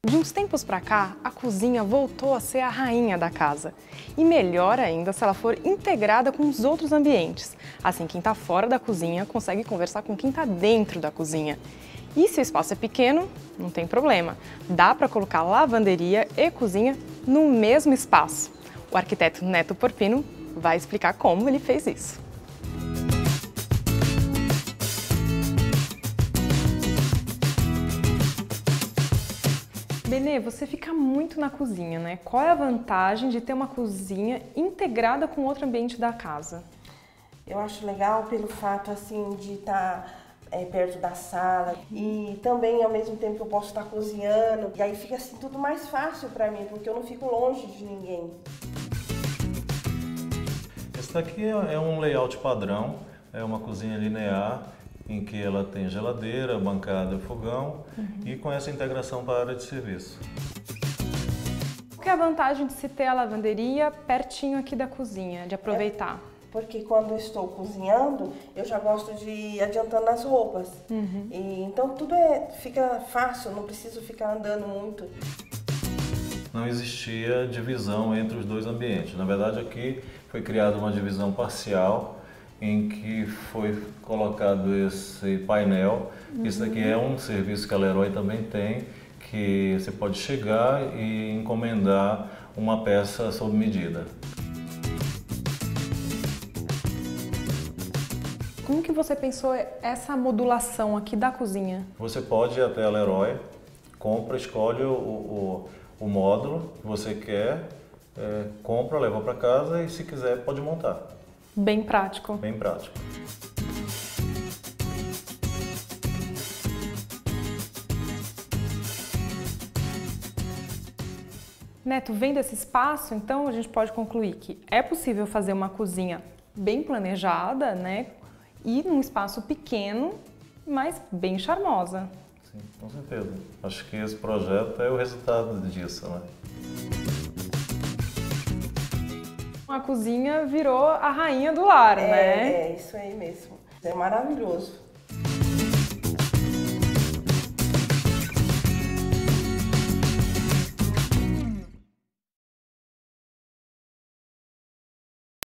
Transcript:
De uns tempos pra cá, a cozinha voltou a ser a rainha da casa. E melhor ainda se ela for integrada com os outros ambientes. Assim, quem está fora da cozinha consegue conversar com quem está dentro da cozinha. E se o espaço é pequeno, não tem problema. Dá para colocar lavanderia e cozinha no mesmo espaço. O arquiteto Neto Porpino vai explicar como ele fez isso. Benê, você fica muito na cozinha, né? Qual é a vantagem de ter uma cozinha integrada com outro ambiente da casa? Eu acho legal pelo fato assim de estar perto da sala e também ao mesmo tempo que eu posso estar cozinhando e aí fica assim tudo mais fácil para mim porque eu não fico longe de ninguém. Esse daqui é um layout padrão, é uma cozinha linear em que ela tem geladeira, bancada, fogão e com essa integração para a área de serviço. Qual que é a vantagem de se ter a lavanderia pertinho aqui da cozinha, de aproveitar? Porque quando eu estou cozinhando, eu já gosto de ir adiantando as roupas. E, então tudo fica fácil, não preciso ficar andando muito. Não existia divisão entre os dois ambientes. Na verdade, aqui foi criada uma divisão parcial em que foi colocado esse painel. Esse daqui é um serviço que a Leroy também tem, que você pode chegar e encomendar uma peça sob medida. Como que você pensou essa modulação aqui da cozinha? Você pode ir até a Leroy, compra, escolhe o módulo que você quer, compra, leva para casa e se quiser pode montar. Bem prático. Bem prático. Neto, vendo esse espaço, então a gente pode concluir que é possível fazer uma cozinha bem planejada, né? E num espaço pequeno, mas bem charmosa. Sim, com certeza. Acho que esse projeto é o resultado disso, né? A cozinha virou a rainha do lar, né? É isso aí mesmo. É maravilhoso.